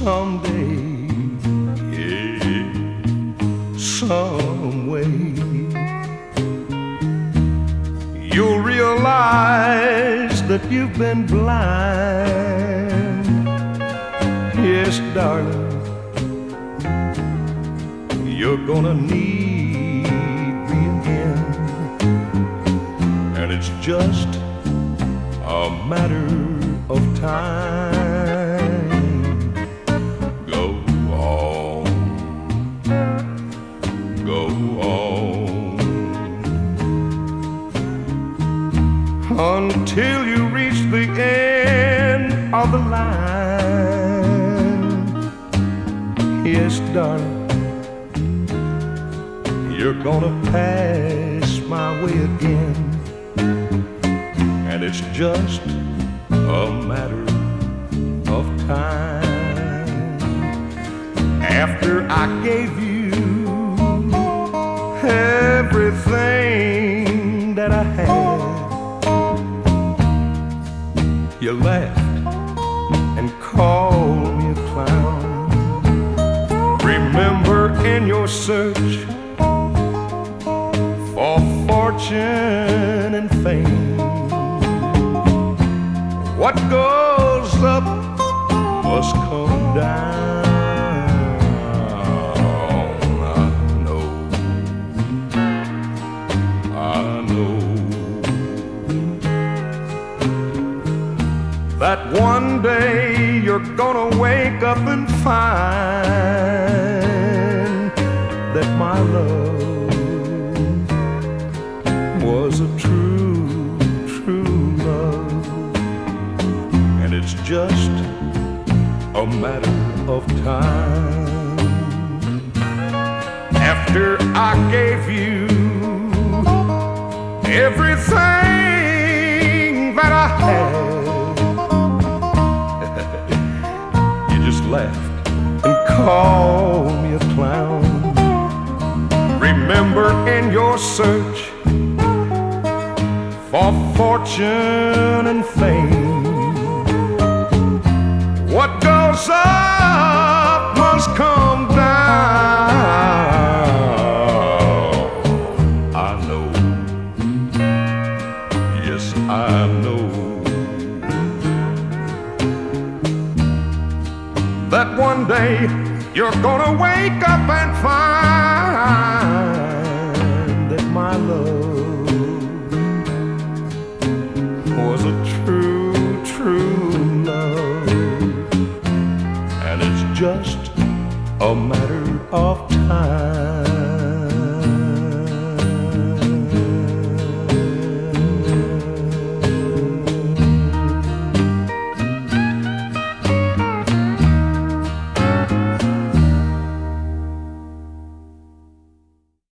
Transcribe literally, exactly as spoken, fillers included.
someday, yeah, some way, you'll realize that you've been blind. Yes, darling, you're gonna need me again, and it's just a matter of time. Go on, go on, until you reach the end of the line. Yes, darling, you're gonna pass my way again, and it's just a matter of time. After I gave you everything that I had, you laughed and called me a clown. Remember, in your search for fortune and fame, what goes up must come down. I know, I know that one day you're gonna wake up and find that my love was a true, true love, and it's just a matter of time. After I gave you everything that I had, you just laughed and called me a clown. Remember, in your search for fortune and fame, what goes up must come down. I know, yes, I know that one day you're gonna wake up and find that my love was a true, true love, and it's just a matter of time.